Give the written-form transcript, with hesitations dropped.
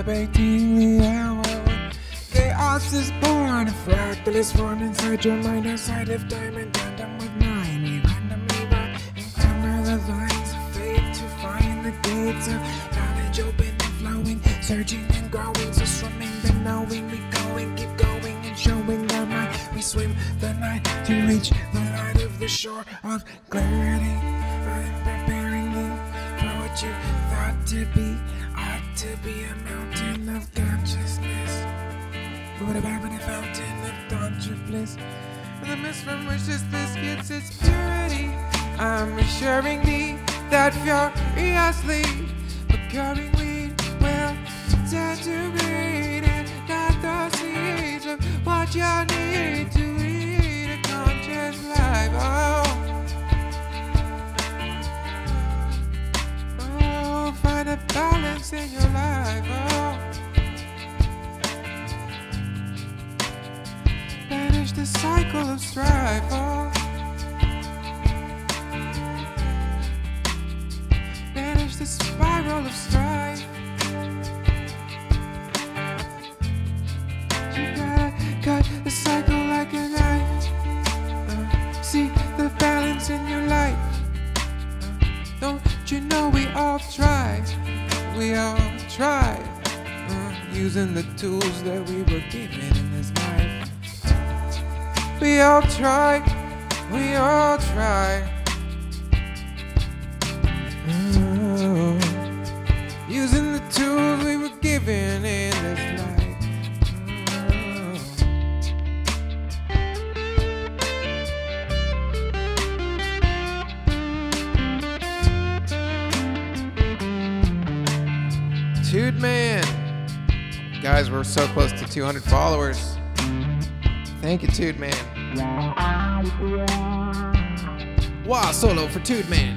anticipating the hour when chaos is born. A fractal is formed inside your mind, outside of time and tandem with mine. We randomly run encounter the lines of faith to find the gates of knowledge open and flowing, searching and growing. So swimming the knowing, we going, keep going and showing our mind. We swim the night to reach the light of the shore of clarity. I'm preparing you for what you thought to be. Ought to be a mountain of consciousness. What about a fountain of tantra bliss? The mist from which this bliss gets its purity. I'm assuring thee that furiously procuring weed will tend to breed and not the seeds of what you need to lead a conscious life. Oh, find a balance in your life. Banish the cycle of strife. Banish the spiral of strife. You gotta cut the cycle like a knife. See the balance in your life. Don't you know we all try? We all try. Using the tools that we were given in this life. We all try. We all try. Using the tools we were given in this life. Dude, man. Guys, we're so close to 200 followers. Thank you, Tude Man. Wow, solo for Tude Man.